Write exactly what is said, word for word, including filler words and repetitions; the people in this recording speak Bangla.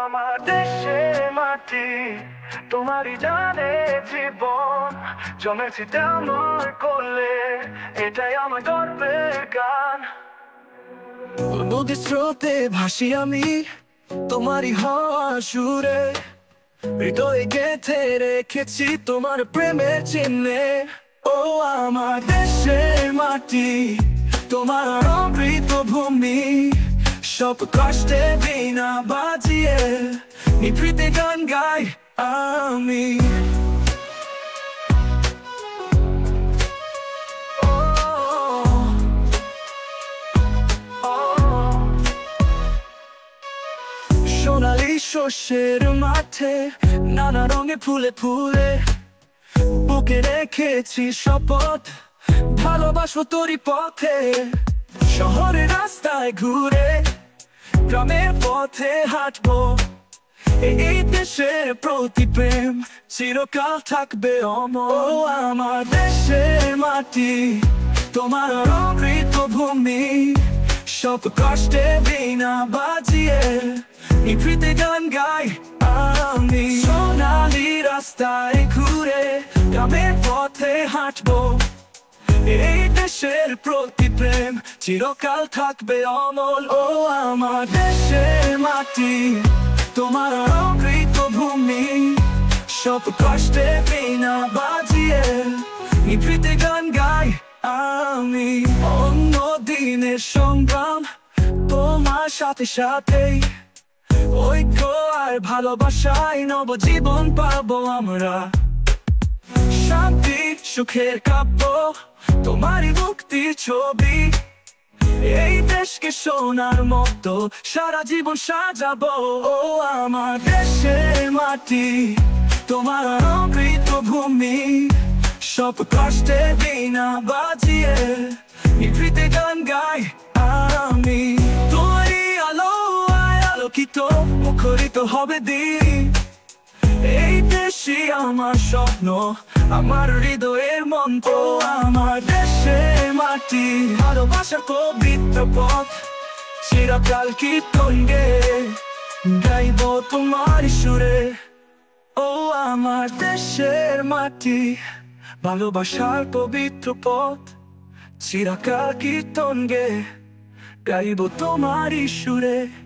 আমার দেশের মাটি তোমারই জানে জীবন জমেছি তেমন করলে এটাই আমার গর্বের গান। নদীর স্রোতে ভাসি আমি তোমারই হওয়া সুরে, হৃদয়ে গেঁথে রেখেছি তোমার প্রেমের চিহ্নে। ও আমার দেশের মাটি তোমার অমৃত ভূমি, সব কষ্টে বিনা বাজিয়ে নিভৃতে গান গাই আমি। সোনালি শস্যের মাঠে নানা রঙে ফুলে ফুলে বুকে রেখেছি শপথ, ভালোবাসবো তোরই পথে। শহরের রাস্তায় ঘুরে গ্রামের পথে হাঁটবো, এই দেশের প্রতি প্রেম চিরকাল থাকবে অমর। ও আমার দেশের মাটি তোমার অমৃত ভূমি, সব কষ্টে বিনা বাজিয়ে নিভৃতে গান গাই আমি। সোনালি রাস্তায় ঘুরে গ্রামের পথে হাঁটবো, এই দেশের প্রতি প্রেম চিরকাল থাকবে অমল। ও আমার দেশের মাটি তোমার অমৃত ভূমি, সব কষ্টে বিনা বাজিয়ে নিভৃতে গান গাই আমি। অন্য দিনের সংগ্রাম তোমার সাথে সাথেই, ঐক্য আর ভালোবাসায় নব জীবন পাবো আমরা। শান্তি সুখের কাব্য তোমারই মুক্তির ছবি, এই দেশকে সোনার মতো সারা জীবন সাজাবো। ও আমার দেশের মাটি তোমার অমৃত ভূমি, সব কষ্টে বিনা বাজিয়ে নিভৃতে গান গাই আমি। তোরই আলো আলোকিত মুখরিত হবে দিন, এই দেশই আমার স্বপ্ন আমার হৃদয়ের মন্ত্র। আমার দেশের মাটি ভালোবাসার পবিত্র পথ, চিরকাল কীর্তন গেয়ে গাইব তোমার সুরে। ও আমার দেশের মাটি ভালোবাসার পবিত্র পথ, চিরকাল কীর্তন গেয়ে গাইব তোমার সুরে।